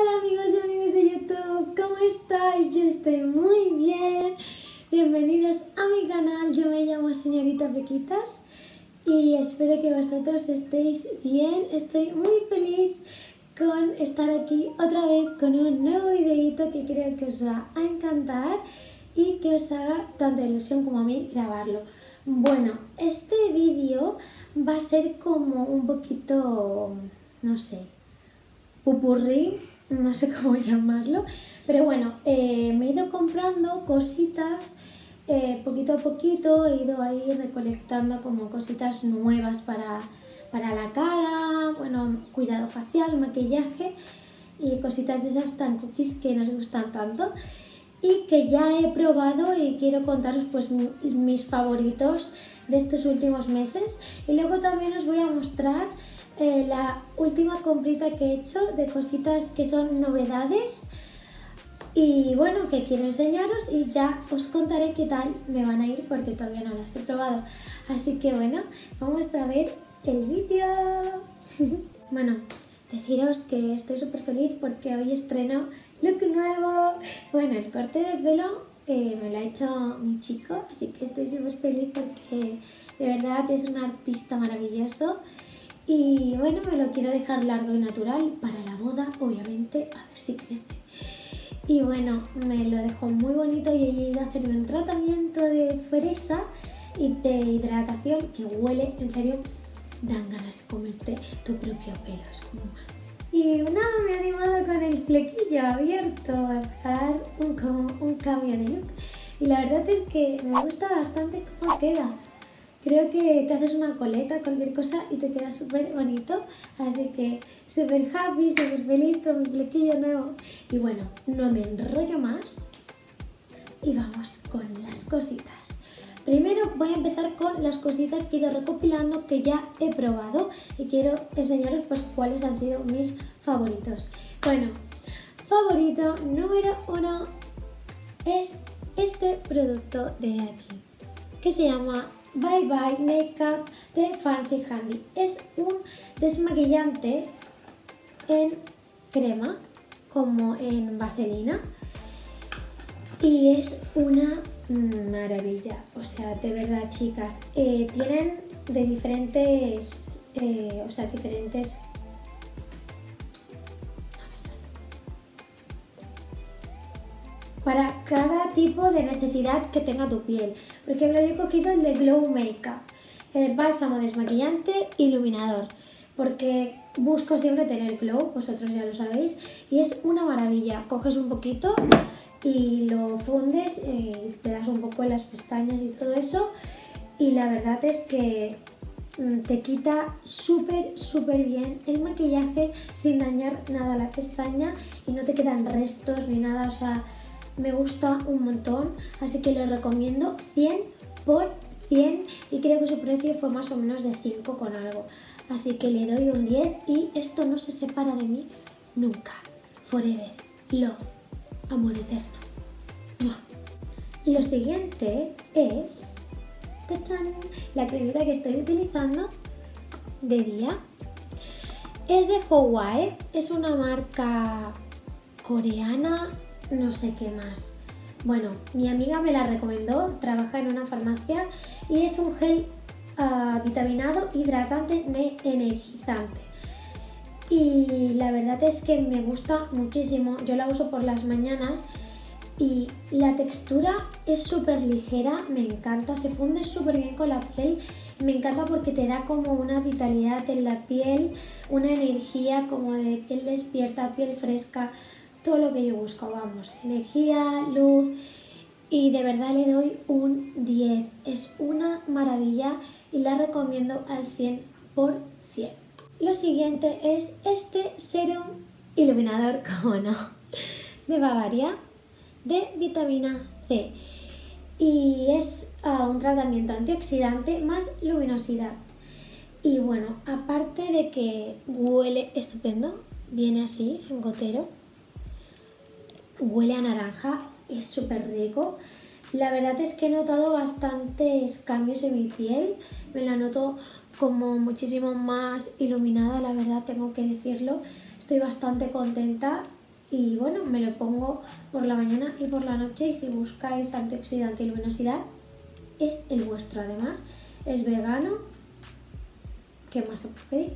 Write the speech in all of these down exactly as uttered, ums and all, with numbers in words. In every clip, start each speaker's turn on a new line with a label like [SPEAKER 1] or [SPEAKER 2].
[SPEAKER 1] Hola amigos y amigos de YouTube, ¿cómo estáis? Yo estoy muy bien. Bienvenidos a mi canal, yo me llamo Señorita Pequitas y espero que vosotros estéis bien. Estoy muy feliz con estar aquí otra vez con un nuevo videito que creo que os va a encantar y que os haga tanta ilusión como a mí grabarlo. Bueno, este vídeo va a ser como un poquito, no sé, pupurrí, no sé cómo llamarlo, pero bueno, eh, me he ido comprando cositas eh, poquito a poquito, he ido ahí recolectando como cositas nuevas para, para la cara, bueno, cuidado facial, maquillaje y cositas de esas tan cookies que nos gustan tanto y que ya he probado y quiero contaros pues mi, mis favoritos de estos últimos meses. Y luego también os voy a mostrar eh, la última comprita que he hecho de cositas que son novedades y bueno, que quiero enseñaros y ya os contaré qué tal me van a ir porque todavía no las he probado. Así que bueno, vamos a ver el vídeo. Bueno, deciros que estoy súper feliz porque hoy estreno look nuevo. Bueno, el corte de pelo eh, me lo ha hecho mi chico, así que estoy súper feliz porque de verdad es un artista maravilloso. Y bueno, me lo quiero dejar largo y natural para la boda, obviamente, a ver si crece. Y bueno, me lo dejó muy bonito y he ido a hacerme un tratamiento de fresa y de hidratación que huele, en serio, dan ganas de comerte tu propio pelo, es como... Y nada, me he animado con el flequillo abierto a dar un, como un cambio de look. Y la verdad es que me gusta bastante cómo queda. Creo que te haces una coleta, cualquier cosa y te queda súper bonito. Así que súper happy, súper feliz con mi flequillo nuevo. Y bueno, no me enrollo más y vamos con las cositas. Primero voy a empezar con las cositas que he ido recopilando que ya he probado y quiero enseñaros pues cuáles han sido mis favoritos. Bueno, favorito número uno es este producto de aquí que se llama Bye Bye Makeup de Fancy Handy. Es un desmaquillante en crema como en vaselina y es una maravilla. O sea, de verdad, chicas, eh, tienen de diferentes eh, o sea, diferentes para cada tipo de necesidad que tenga tu piel. Por ejemplo, yo he cogido el de Glow Makeup, el bálsamo desmaquillante iluminador, porque busco siempre tener glow, vosotros ya lo sabéis, y es una maravilla. Coges un poquito y lo fundes, eh, te das un poco en las pestañas y todo eso, y la verdad es que mm, te quita súper súper bien el maquillaje sin dañar nada la pestaña y no te quedan restos ni nada, o sea, me gusta un montón, así que lo recomiendo cien por cien y creo que su precio fue más o menos de cinco con algo, así que le doy un diez y esto no se separa de mí nunca. Forever, love, amor eterno. Lo siguiente es ¡tachán!, la cremita que estoy utilizando de día. Es de Hawaii, es una marca coreana, no sé qué más. Bueno, mi amiga me la recomendó, trabaja en una farmacia y es un gel uh, vitaminado, hidratante, energizante. Y la verdad es que me gusta muchísimo, yo la uso por las mañanas y la textura es súper ligera, me encanta, se funde súper bien con la piel. Me encanta porque te da como una vitalidad en la piel, una energía como de piel despierta, piel fresca, todo lo que yo busco, vamos, energía, luz, y de verdad le doy un diez, es una maravilla y la recomiendo al cien por cien. Lo siguiente es este serum iluminador, como no, de Bavaria, de vitamina C, y es uh, un tratamiento antioxidante más luminosidad. Y bueno, aparte de que huele estupendo, viene así en gotero, huele a naranja, es súper rico. La verdad es que he notado bastantes cambios en mi piel, me la noto como muchísimo más iluminada, la verdad tengo que decirlo. Estoy bastante contenta y bueno, me lo pongo por la mañana y por la noche, y si buscáis antioxidante y luminosidad es el vuestro. Además es vegano. ¿Qué más se puede pedir?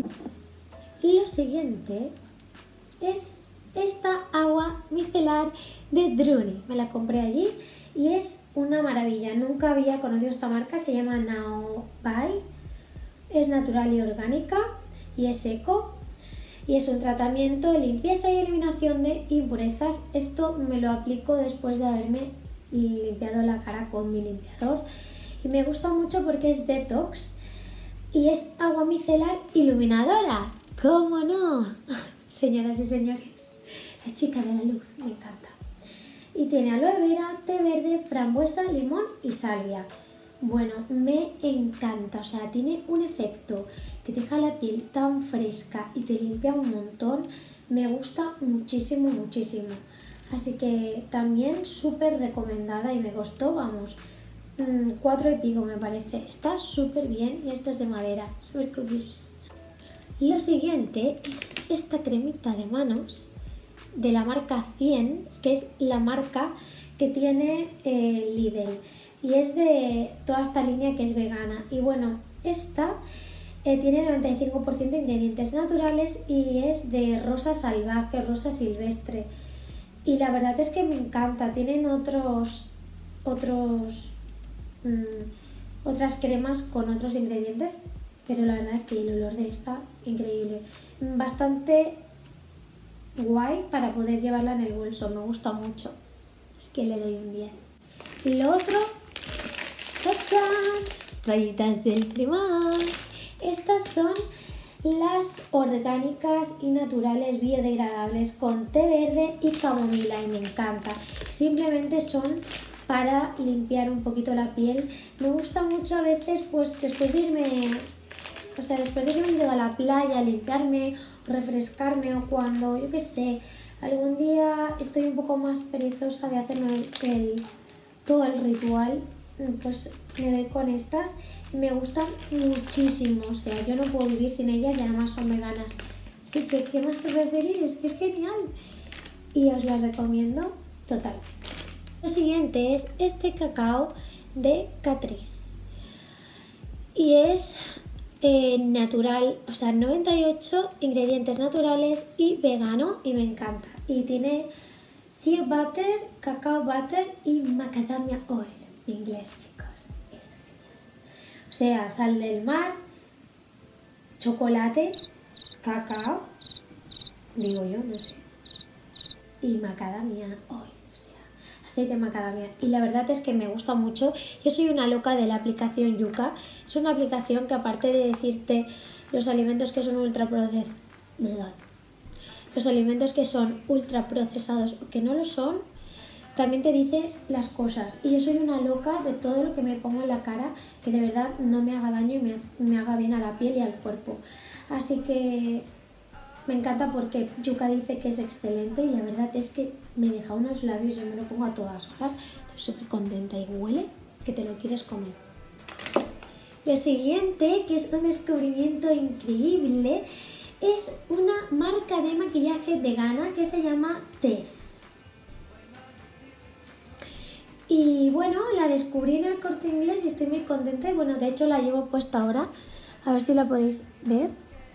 [SPEAKER 1] Lo siguiente es esta agua micelar de Druni. Me la compré allí y es una maravilla. Nunca había conocido esta marca, se llama Naobai. Es natural y orgánica y es eco. Y es un tratamiento de limpieza y eliminación de impurezas. Esto me lo aplico después de haberme limpiado la cara con mi limpiador. Y me gusta mucho porque es detox y es agua micelar iluminadora. ¿Cómo no? Señoras y señores, la chica de la luz, me encanta. Y tiene aloe vera, té verde, frambuesa, limón y salvia. Bueno, me encanta, o sea, tiene un efecto que te deja la piel tan fresca y te limpia un montón. Me gusta muchísimo, muchísimo. Así que también súper recomendada y me costó, vamos, mmm, cuatro y pico me parece. Está súper bien y esta es de madera, súper cookie. Lo siguiente es esta cremita de manos de la marca cien, que es la marca que tiene eh, Lidl. Y es de toda esta línea que es vegana. Y bueno, esta eh, tiene noventa y cinco por ciento de ingredientes naturales y es de rosa salvaje, rosa silvestre. Y la verdad es que me encanta. Tienen otros, otros, mmm, otras cremas con otros ingredientes, pero la verdad es que el olor de esta, increíble. Bastante guay para poder llevarla en el bolso, me gusta mucho. Así que le doy un diez. Y lo otro... ¡tachán! Toallitas del Primark. Estas son las orgánicas y naturales biodegradables con té verde y camomila y me encanta. Simplemente son para limpiar un poquito la piel. Me gusta mucho a veces, pues después de irme, o sea, después de que me he ido a la playa a limpiarme, refrescarme, o cuando, yo qué sé, algún día estoy un poco más perezosa de hacerme el, el, todo el ritual, pues me doy con estas y me gustan muchísimo. O sea, yo no puedo vivir sin ellas y además son veganas. Así que, ¿qué más se referir? Es que es genial y os las recomiendo totalmente. Lo siguiente es este cacao de Catrice y es eh, natural, o sea, noventa y ocho ingredientes naturales y vegano y me encanta. Y tiene shea butter, cacao butter y macadamia oil. En inglés, chicos, es genial. O sea, sal del mar, chocolate, cacao, digo yo, no sé, y macadamia oil, o sea, aceite de macadamia. Y la verdad es que me gusta mucho. Yo soy una loca de la aplicación Yuka. Es una aplicación que, aparte de decirte los alimentos que son ultra procesados, los alimentos que son ultra procesados o que no lo son, también te dice las cosas. Y yo soy una loca de todo lo que me pongo en la cara, que de verdad no me haga daño y me, me haga bien a la piel y al cuerpo. Así que me encanta porque Yuka dice que es excelente y la verdad es que me deja unos labios, yo me lo pongo a todas horas, estoy súper contenta y huele que te lo quieres comer. Lo siguiente, que es un descubrimiento increíble, es una marca de maquillaje vegana que se llama Tez. Y bueno, la descubrí en el Corte Inglés y estoy muy contenta. Y bueno, de hecho la llevo puesta ahora, a ver si la podéis ver.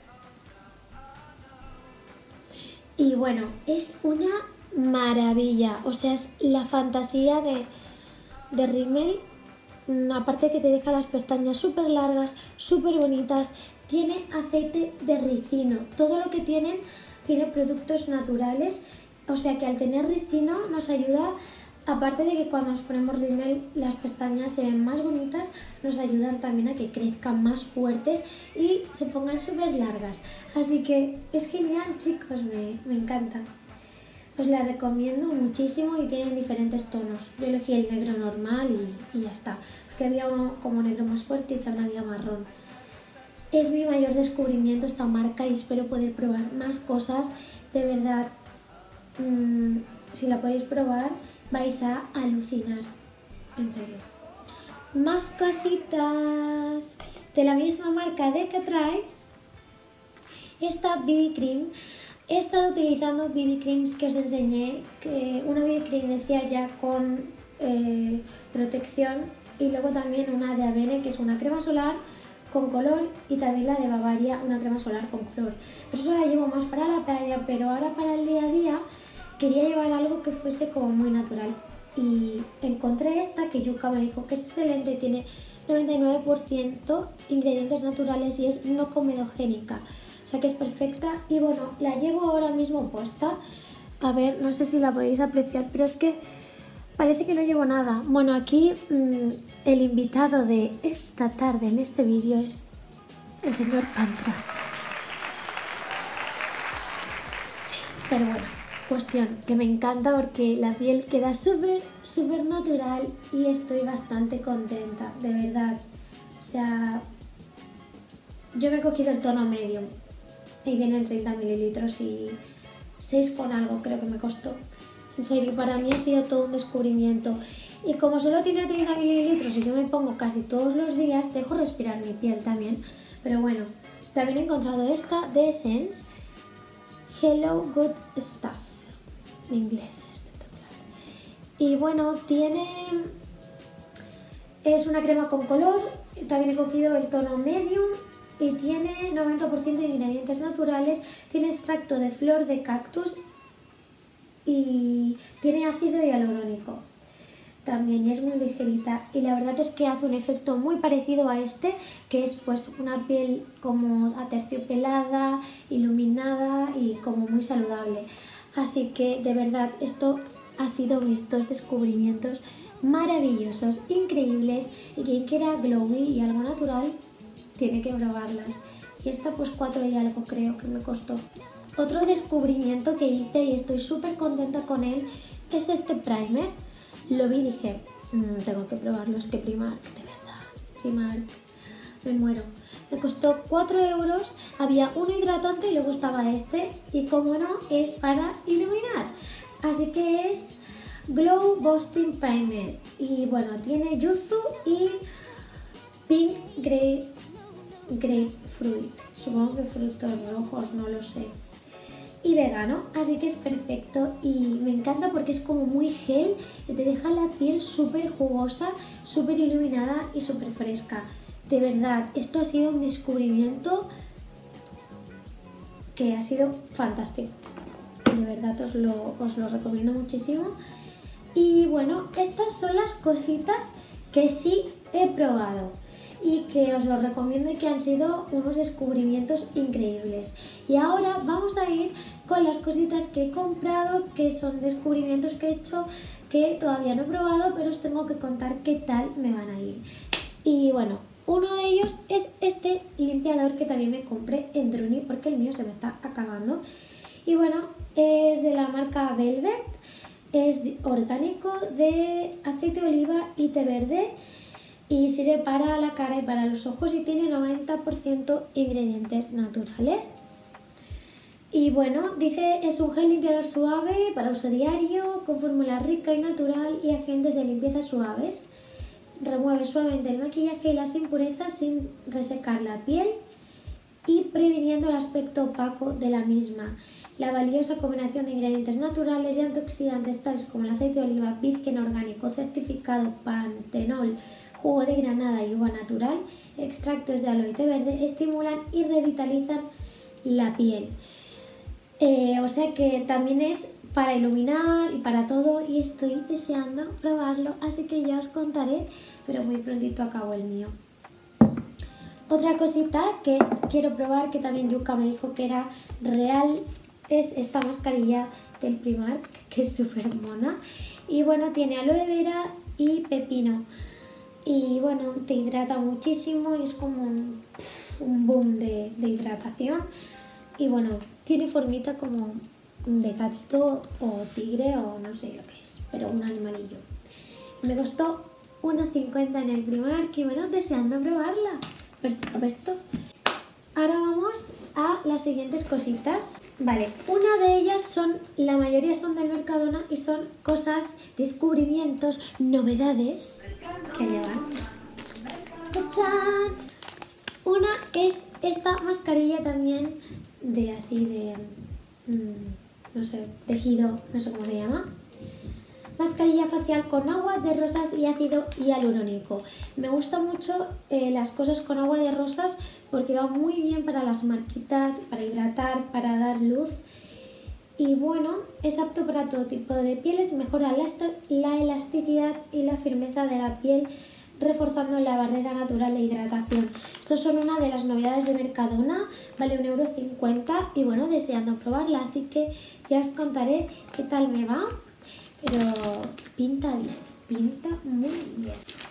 [SPEAKER 1] Y bueno, es una maravilla, o sea, es la fantasía de, de Rimmel. Aparte que te deja las pestañas súper largas, súper bonitas. Tiene aceite de ricino, todo lo que tienen tiene productos naturales, o sea que al tener ricino nos ayuda, aparte de que cuando nos ponemos Rimmel las pestañas se ven más bonitas, nos ayudan también a que crezcan más fuertes y se pongan súper largas. Así que es genial, chicos, me, me encanta. Os la recomiendo muchísimo y tienen diferentes tonos. Yo elegí el negro normal y, y ya está, porque había uno como negro más fuerte y también había marrón. Es mi mayor descubrimiento esta marca y espero poder probar más cosas. De verdad, mmm, si la podéis probar vais a alucinar, en serio. Más cositas de la misma marca de Catrice. Esta B B Cream he estado utilizando B B creams que os enseñé, que una B B cream decía ya con eh, protección, y luego también una de Avene, que es una crema solar con color, y también la de Bavaria, una crema solar con color. Pero eso la llevo más para la playa, pero ahora para el día a día quería llevar algo que fuese como muy natural. Y encontré esta que Yuka me dijo que es excelente, tiene noventa y nueve por ciento ingredientes naturales y es no comedogénica, o sea que es perfecta. Y bueno, la llevo ahora mismo puesta, a ver, no sé si la podéis apreciar, pero es que parece que no llevo nada. Bueno, aquí mmm, el invitado de esta tarde en este vídeo es el señor Pantra. Sí, pero bueno, cuestión que me encanta porque la piel queda súper, súper natural y estoy bastante contenta, de verdad. O sea, yo me he cogido el tono medium y vienen treinta mililitros y seis con algo creo que me costó. En serio, para mí ha sido todo un descubrimiento. Y como solo tiene treinta mililitros y yo me pongo casi todos los días, dejo respirar mi piel también. Pero bueno, también he encontrado esta de Essence, Hello Good Stuff. En inglés, espectacular. Y bueno, tiene... es una crema con color, también he cogido el tono medium y tiene noventa por ciento de ingredientes naturales, tiene extracto de flor de cactus y tiene ácido hialurónico también, y es muy ligerita, y la verdad es que hace un efecto muy parecido a este, que es pues una piel como aterciopelada, iluminada y como muy saludable. Así que de verdad esto ha sido mis dos descubrimientos maravillosos, increíbles, y quien quiera glowy y algo natural tiene que probarlas. Y esta pues cuatro y algo creo que me costó. Otro descubrimiento que hice y estoy súper contenta con él es este primer. Lo vi y dije, mmm, tengo que probarlo, es que Primark, de verdad, Primark, me muero. Me costó cuatro euros, había uno hidratante y luego estaba este, y como no, es para iluminar. Así que es Glow Boosting Primer, y bueno, tiene yuzu y pink grape, grapefruit, supongo que frutos rojos, no lo sé. Y vegano, así que es perfecto y me encanta porque es como muy gel y te deja la piel súper jugosa, súper iluminada y súper fresca. De verdad, esto ha sido un descubrimiento que ha sido fantástico. De verdad os lo, os lo recomiendo muchísimo. Y bueno, estas son las cositas que sí he probado y que os lo recomiendo y que han sido unos descubrimientos increíbles. Y ahora vamos a ir con las cositas que he comprado, que son descubrimientos que he hecho que todavía no he probado, pero os tengo que contar qué tal me van a ir. Y bueno, uno de ellos es este limpiador que también me compré en Druni porque el mío se me está acabando. Y bueno, es de la marca Velvet, es orgánico, de aceite de oliva y té verde, y sirve para la cara y para los ojos y tiene noventa por ciento ingredientes naturales. Y bueno, dice es un gel limpiador suave para uso diario, con fórmula rica y natural y agentes de limpieza suaves. Remueve suavemente el maquillaje y las impurezas sin resecar la piel y previniendo el aspecto opaco de la misma. La valiosa combinación de ingredientes naturales y antioxidantes tales como el aceite de oliva virgen orgánico certificado Pantenol, jugo de granada y uva natural, extractos de aloe y té verde estimulan y revitalizan la piel. Eh, o sea que también es para iluminar y para todo, y estoy deseando probarlo, así que ya os contaré, pero muy prontito acabo el mío. Otra cosita que quiero probar, que también Yuka me dijo que era real, es esta mascarilla del Primark, que es súper mona. Y bueno, tiene aloe vera y pepino. Y bueno, te hidrata muchísimo y es como un, un boom de, de hidratación. Y bueno, tiene formita como de gatito o tigre o no sé lo que es, pero un animalillo. Me costó uno cincuenta en el Primark y bueno, deseando probarla. Por supuesto. Ahora vamos a las siguientes cositas. Vale, una de ellas son, la mayoría son del Mercadona y son cosas, descubrimientos, novedades que llevan. ¡Tachán! Una es esta mascarilla también de así de mmm, no sé, tejido, no sé cómo se llama. Mascarilla facial con agua de rosas y ácido hialurónico. Me gustan mucho eh, las cosas con agua de rosas porque va muy bien para las marquitas, para hidratar, para dar luz. Y bueno, es apto para todo tipo de pieles, mejora la, la elasticidad y la firmeza de la piel, reforzando la barrera natural de hidratación. Estos son una de las novedades de Mercadona, vale un euro cincuenta y bueno, deseando probarla, así que ya os contaré qué tal me va. Pero pinta bien, pinta muy bien.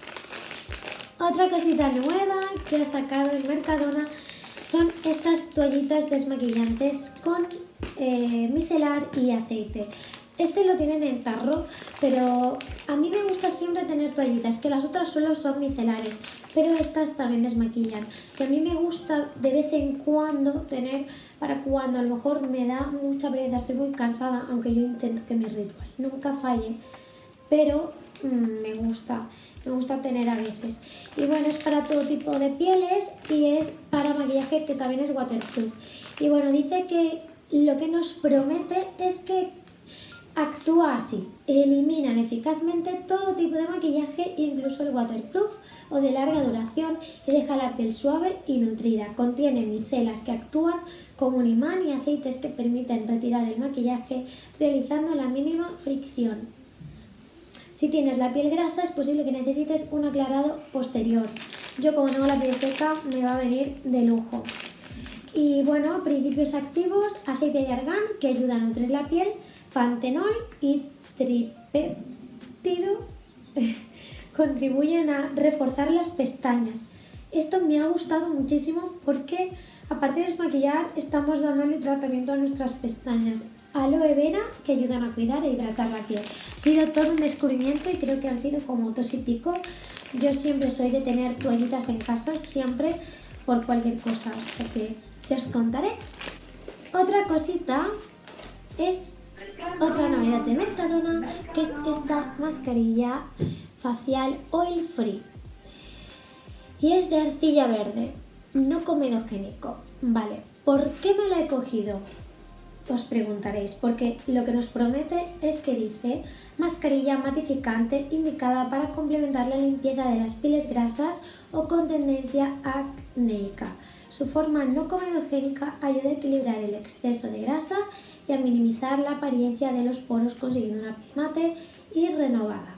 [SPEAKER 1] Otra cosita nueva que ha sacado en Mercadona son estas toallitas desmaquillantes con eh, micelar y aceite. Este lo tienen en tarro, pero a mí me gusta siempre tener toallitas, que las otras solo son micelares, pero estas también desmaquillan. Y a mí me gusta de vez en cuando tener, para cuando a lo mejor me da mucha pereza, estoy muy cansada, aunque yo intento que mi ritual nunca falle, pero mmm, me gusta, me gusta tener a veces. Y bueno, es para todo tipo de pieles y es para maquillaje que también es waterproof. Y bueno, dice que lo que nos promete es que actúa así, eliminan eficazmente todo tipo de maquillaje, incluso el waterproof o de larga duración, y deja la piel suave y nutrida. Contiene micelas que actúan como un imán y aceites que permiten retirar el maquillaje realizando la mínima fricción. Si tienes la piel grasa es posible que necesites un aclarado posterior. Yo como tengo la piel seca me va a venir de lujo. Y bueno, principios activos, aceite de argán que ayuda a nutrir la piel, pantenol y tripéptido contribuyen a reforzar las pestañas. Esto me ha gustado muchísimo porque aparte de desmaquillar estamos dándole tratamiento a nuestras pestañas. Aloe vera que ayudan a cuidar e hidratar la piel. Ha sido todo un descubrimiento y creo que han sido como dos y pico. Yo siempre soy de tener toallitas en casa, siempre por cualquier cosa, porque ya os contaré. Otra cosita es otra novedad de Mercadona, que es esta mascarilla facial oil free y es de arcilla verde, no comedogénico. Vale, ¿por qué me la he cogido? Os preguntaréis, porque lo que nos promete es que dice mascarilla matificante indicada para complementar la limpieza de las pieles grasas o con tendencia acnéica. Su forma no comedogénica ayuda a equilibrar el exceso de grasa y a minimizar la apariencia de los poros, consiguiendo una piel mate y renovada.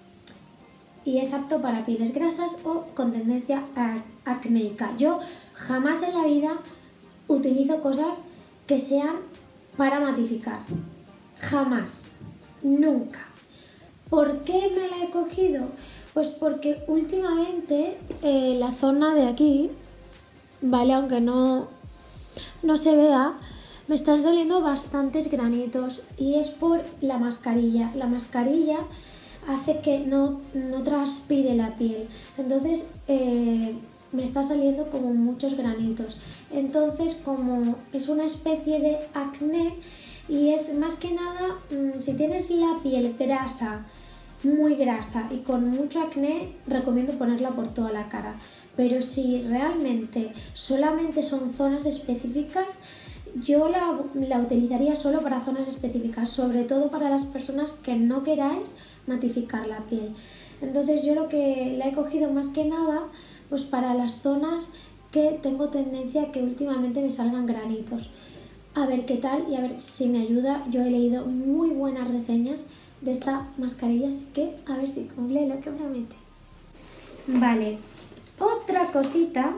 [SPEAKER 1] Y es apto para pieles grasas o con tendencia acnéica. Yo jamás en la vida utilizo cosas que sean para matificar. Jamás. Nunca. ¿Por qué me la he cogido? Pues porque últimamente eh, la zona de aquí, vale, aunque no, no se vea, me están saliendo bastantes granitos y es por la mascarilla. La mascarilla hace que no, no transpire la piel, entonces eh, me está saliendo como muchos granitos. Entonces, como es una especie de acné y es más que nada, mmm, si tienes la piel grasa, muy grasa y con mucho acné, recomiendo ponerla por toda la cara. Pero si realmente solamente son zonas específicas, yo la, la utilizaría solo para zonas específicas, sobre todo para las personas que no queráis matificar la piel. Entonces yo lo que la he cogido más que nada, pues para las zonas que tengo tendencia a que últimamente me salgan granitos. A ver qué tal y a ver si me ayuda. Yo he leído muy buenas reseñas de esta mascarilla, así que a ver si cumple lo que promete. Vale, otra cosita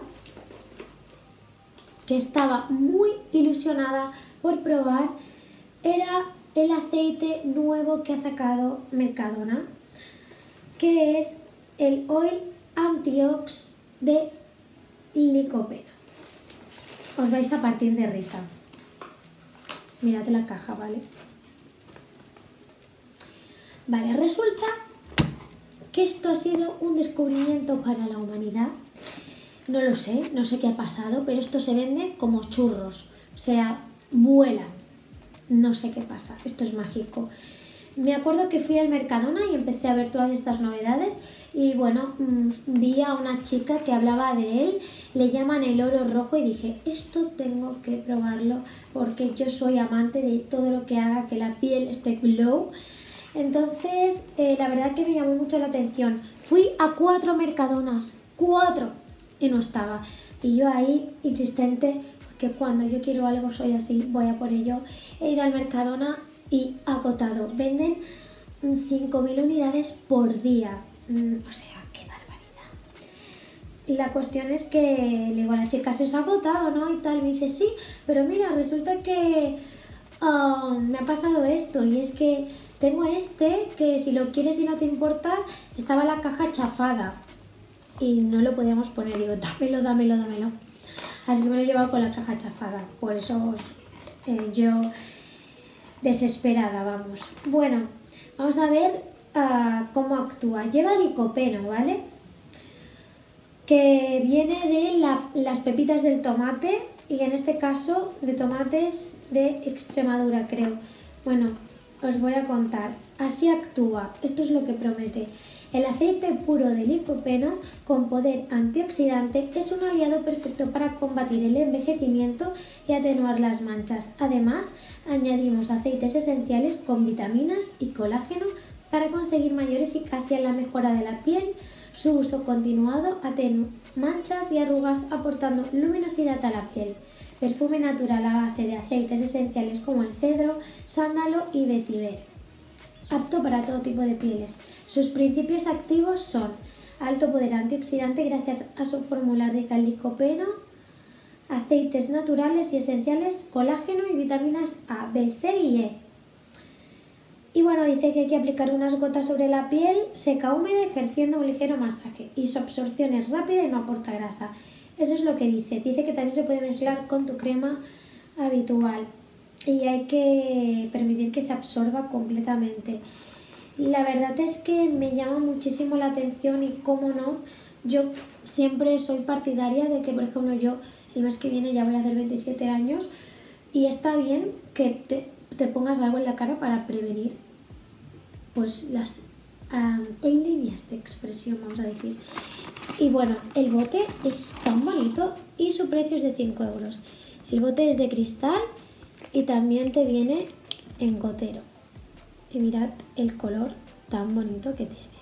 [SPEAKER 1] que estaba muy ilusionada por probar era el aceite nuevo que ha sacado Mercadona, que es el Oil Antiox de licopeno. Os vais a partir de risa. Mirad la caja, ¿vale? Vale, resulta que esto ha sido un descubrimiento para la humanidad. No lo sé, no sé qué ha pasado, pero esto se vende como churros, o sea, vuelan. No sé qué pasa, esto es mágico. me acuerdo que fui al Mercadona y empecé a ver todas estas novedades y bueno, vi a una chica que hablaba de él, le llaman el oro rojo y dije, esto tengo que probarlo porque yo soy amante de todo lo que haga que la piel esté glow. Entonces, eh, la verdad que me llamó mucho la atención. Fui a cuatro Mercadonas, cuatro, y no estaba. Y yo ahí, insistente, porque cuando yo quiero algo soy así, voy a por ello. He ido al Mercadona y agotado. Venden cinco mil unidades por día. O sea, qué barbaridad. Y la cuestión es que le digo a la chica, ¿se os ha agotado, no? Y tal, y me dice, sí, pero mira, resulta que uh, me ha pasado esto. Y es que tengo este, que si lo quieres y no te importa, estaba la caja chafada. Y no lo podíamos poner. Digo, dámelo, dámelo, dámelo. Así que me lo he llevado con la caja chafada. Por eso eh, yo desesperada, vamos. Bueno, vamos a ver uh, cómo actúa. Lleva licopeno, ¿vale? Que viene de la, las pepitas del tomate y en este caso de tomates de Extremadura, creo. Bueno, os voy a contar. Así actúa. Esto es lo que promete. El aceite puro de licopeno con poder antioxidante es un aliado perfecto para combatir el envejecimiento y atenuar las manchas. Además, añadimos aceites esenciales con vitaminas y colágeno para conseguir mayor eficacia en la mejora de la piel. Su uso continuado atenúa manchas y arrugas aportando luminosidad a la piel. Perfume natural a base de aceites esenciales como el cedro, sándalo y vetiver. Apto para todo tipo de pieles. Sus principios activos son alto poder antioxidante gracias a su fórmula rica en licopeno, aceites naturales y esenciales, colágeno y vitaminas A, B, C y E. Y bueno, dice que hay que aplicar unas gotas sobre la piel seca húmeda ejerciendo un ligero masaje y su absorción es rápida y no aporta grasa. Eso es lo que dice. Dice que también se puede mezclar con tu crema habitual y hay que permitir que se absorba completamente. La verdad es que me llama muchísimo la atención y cómo no, yo siempre soy partidaria de que, por ejemplo, yo el mes que viene ya voy a hacer veintisiete años y está bien que te, te pongas algo en la cara para prevenir pues las um, líneas de expresión, vamos a decir. Y bueno, el bote es tan bonito y su precio es de cinco euros. El bote es de cristal y también te viene en gotero. Y mirad el color tan bonito que tiene.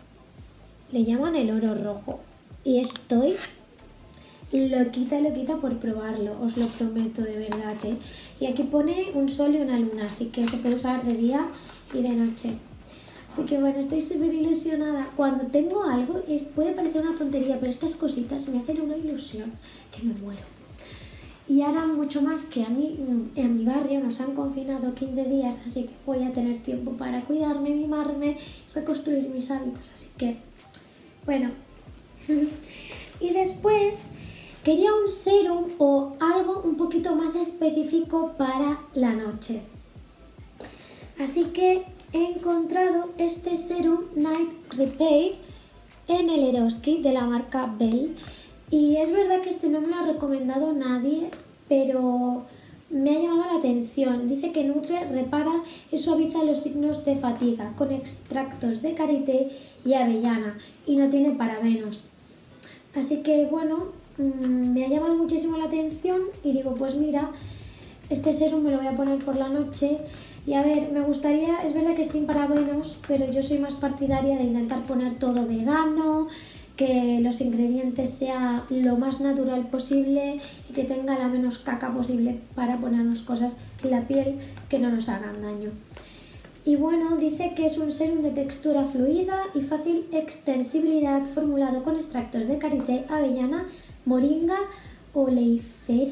[SPEAKER 1] Le llaman el oro rojo. Y estoy loquita, loquita por probarlo. Os lo prometo, de verdad, ¿eh? Y aquí pone un sol y una luna, así que se puede usar de día y de noche. Así que bueno, estoy súper ilusionada. Cuando tengo algo, puede parecer una tontería, pero estas cositas me hacen una ilusión que me muero. Y ahora mucho más que a mí, en mi barrio nos han confinado quince días, así que voy a tener tiempo para cuidarme, mimarme, reconstruir mis hábitos. Así que, bueno. Y después quería un serum o algo un poquito más específico para la noche. Así que he encontrado este serum Night Repair en el Eroski de la marca Bell. Y es verdad que este no me lo ha recomendado nadie, pero me ha llamado la atención. Dice que nutre, repara y suaviza los signos de fatiga con extractos de karité y avellana y no tiene parabenos. Así que bueno, mmm, me ha llamado muchísimo la atención y digo, pues mira, este serum me lo voy a poner por la noche. Y a ver, me gustaría, es verdad que sin parabenos, pero yo soy más partidaria de intentar poner todo vegano, que los ingredientes sean lo más natural posible y que tenga la menos caca posible para ponernos cosas en la piel que no nos hagan daño. Y bueno, dice que es un serum de textura fluida y fácil extensibilidad formulado con extractos de karité, avellana, moringa, oleifera,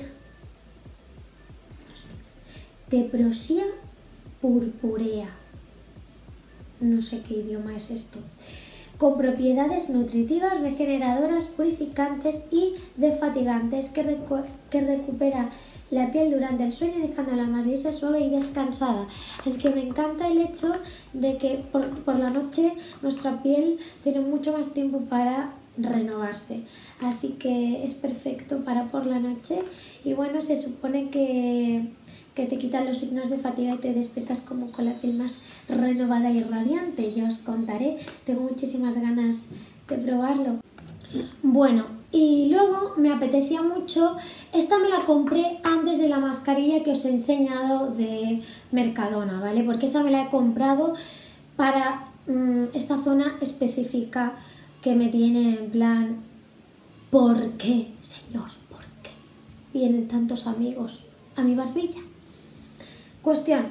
[SPEAKER 1] Tephrosia purpurea. No sé qué idioma es esto. Con propiedades nutritivas, regeneradoras, purificantes y desfatigantes que, recu que recupera la piel durante el sueño dejándola más lisa, suave y descansada. Así que me encanta el hecho de que por, por la noche nuestra piel tiene mucho más tiempo para renovarse. Así que es perfecto para por la noche y bueno, se supone que que te quitan los signos de fatiga y te despiertas como con la piel más renovada y radiante. Yo os contaré, tengo muchísimas ganas de probarlo. Bueno, y luego me apetecía mucho, esta me la compré antes de la mascarilla que os he enseñado de Mercadona, ¿vale? Porque esa me la he comprado para mmm, esta zona específica que me tiene en plan, ¿por qué, señor? ¿Por qué vienen tantos amigos a mi barbilla? Cuestión,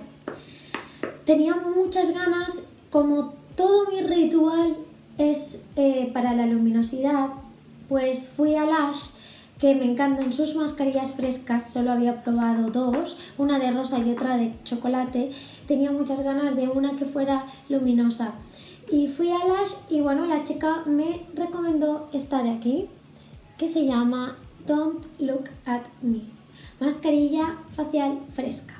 [SPEAKER 1] tenía muchas ganas, como todo mi ritual es eh, para la luminosidad, pues fui a Lush, que me encantan sus mascarillas frescas, solo había probado dos, una de rosa y otra de chocolate, tenía muchas ganas de una que fuera luminosa. Y fui a Lush y bueno, la chica me recomendó esta de aquí, que se llama Don't Look at Me, mascarilla facial fresca.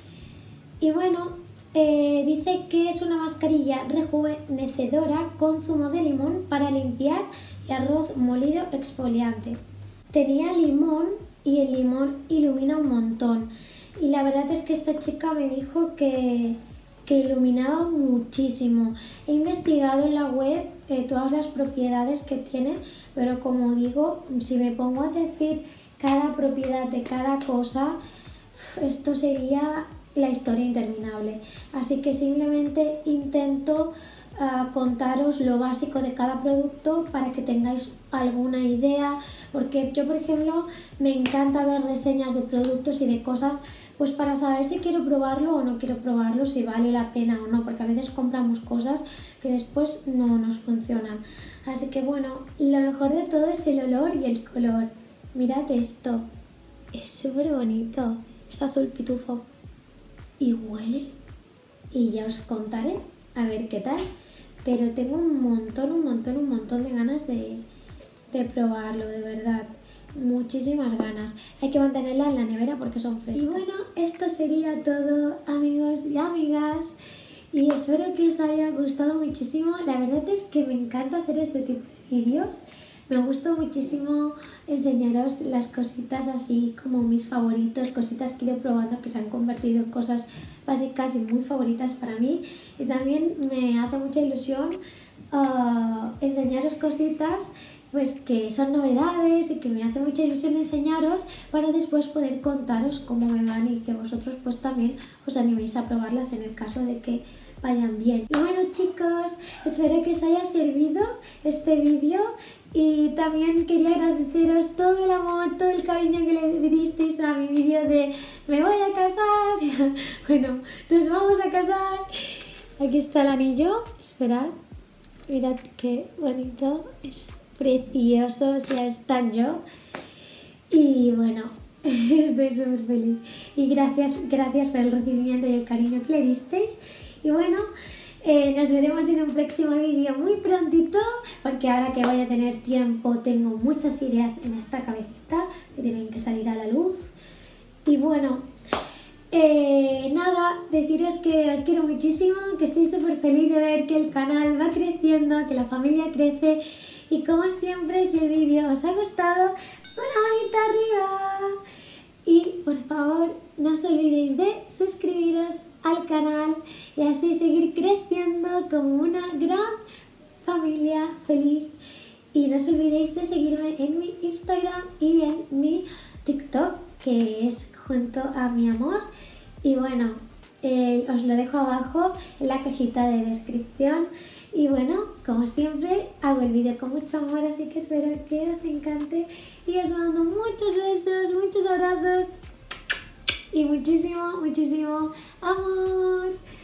[SPEAKER 1] Y bueno, eh, dice que es una mascarilla rejuvenecedora con zumo de limón para limpiar y arroz molido exfoliante. Tenía limón y el limón ilumina un montón. Y la verdad es que esta chica me dijo que, que iluminaba muchísimo. He investigado en la web eh, todas las propiedades que tiene, pero como digo, si me pongo a decir cada propiedad de cada cosa, esto sería la historia interminable. Así que simplemente intento uh, contaros lo básico de cada producto para que tengáis alguna idea, porque yo, por ejemplo, me encanta ver reseñas de productos y de cosas, pues para saber si quiero probarlo o no quiero probarlo, si vale la pena o no, porque a veces compramos cosas que después no nos funcionan. Así que bueno, lo mejor de todo es el olor y el color. Mirad esto, es súper bonito, es azul pitufo y huele, y ya os contaré a ver qué tal, pero tengo un montón, un montón, un montón de ganas de, de probarlo, de verdad. Muchísimas ganas. Hay que mantenerla en la nevera porque son frescas. Y bueno, esto sería todo, amigos y amigas, y espero que os haya gustado muchísimo. La verdad es que me encanta hacer este tipo de vídeos. Me gusta muchísimo enseñaros las cositas así como mis favoritos, cositas que he ido probando que se han convertido en cosas básicas y muy favoritas para mí. Y también me hace mucha ilusión uh, enseñaros cositas pues que son novedades y que me hace mucha ilusión enseñaros para después poder contaros cómo me van y que vosotros pues también os animéis a probarlas en el caso de que vayan bien. Y bueno, chicos, espero que os haya servido este vídeo y también quería agradeceros todo el amor, todo el cariño que le disteis a mi vídeo de me voy a casar. Bueno, nos vamos a casar. Aquí está el anillo, esperad, mirad qué bonito, es precioso, o sea, es tan yo. Y bueno, estoy súper feliz y gracias, gracias por el recibimiento y el cariño que le disteis. Y bueno, eh, nos veremos en un próximo vídeo muy prontito, porque ahora que voy a tener tiempo tengo muchas ideas en esta cabecita que tienen que salir a la luz. Y bueno, eh, nada, deciros que os quiero muchísimo, que estoy súper feliz de ver que el canal va creciendo, que la familia crece. Y como siempre, si el vídeo os ha gustado, una manita arriba. Y por favor, no os olvidéis de suscribiros al canal y así seguir creciendo como una gran familia feliz. Y no os olvidéis de seguirme en mi Instagram y en mi TikTok, que es junto a mi amor. Y bueno, eh, os lo dejo abajo en la cajita de descripción. Y bueno, como siempre, hago el vídeo con mucho amor, así que espero que os encante. Y os mando muchos besos, muchos abrazos y muchísimo, muchísimo amor.